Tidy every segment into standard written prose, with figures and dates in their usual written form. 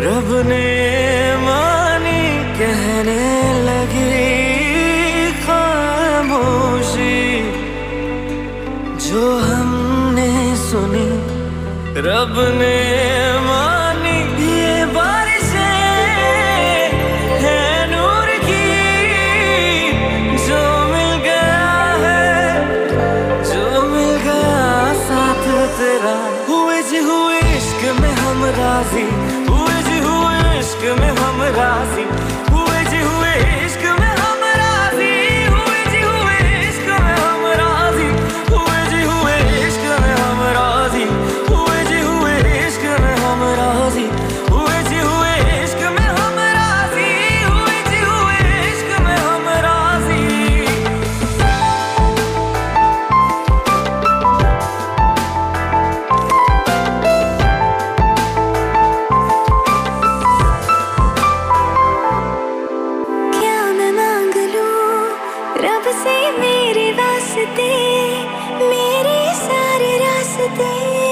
रब ने मानी कहने लगी खामोशी, जो हमने सुनी रब ने मानी। ये बारिशें है नूर की, जो मिल गया है, जो मिल गया साथ तेरा। हुए जी हुए इश्क में हम राजी, हुए जी हुए इश्क में हम राजी, हुए जी हुए इश्क में हम राजी, हुए जी हुए इश्क में हम राजी, हुए जी हुए इश्क में हम राजी, हुए जी हुए इश्क में हम राजी, हुए जी हुए इश्क में हम राजी, हुए जी हुए इश्क में हम राजी। रब से मेरे वास्ते, मेरे सारे रास्ते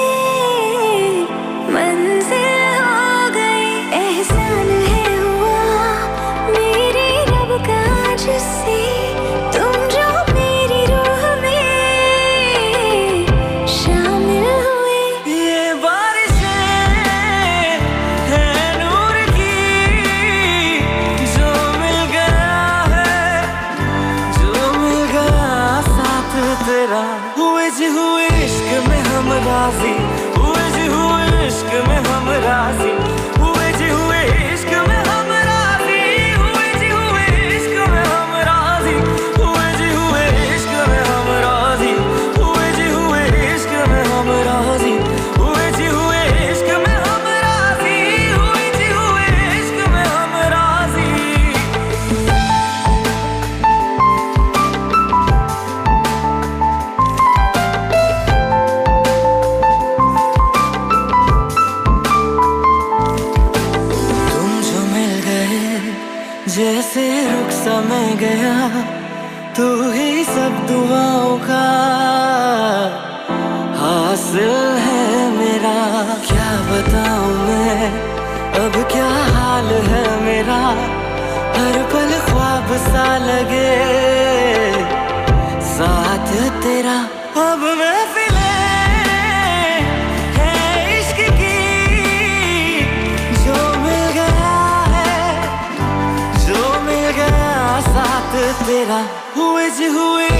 मंजिल हो गए। एहसान है हुआ मेरे रब का जिससे, तुम जो मेरी रूह में शामिल हुए। ये बारिशें है नूर की, जो मिल गया है, जो मिल गया साथ तेरा। हुए जी हुए इश्क में हम राजी, हुए जी हुए इश्क में हम राजी, हुए जी हुए इश्क में हम राजी, हुए जी हुए इश्क में हम राजी, हुए जी हुए इश्क में हम राजी, हुए जी हुए इश्क में हम राजी, हुए जी हुए इश्क में हम राजी, हुए जी हुए इश्क में हम राजी। जैसे रुख समय गया, तू ही सब दुआओं का हासिल है मेरा। क्या बताऊं मैं अब क्या हाल है मेरा, हर पल ख्वाब सा लगे साथ तेरा। अब महफिलें है इश्क की, जो मिल गया है, जो मिल गया साथ तेरा। हुए जी हुए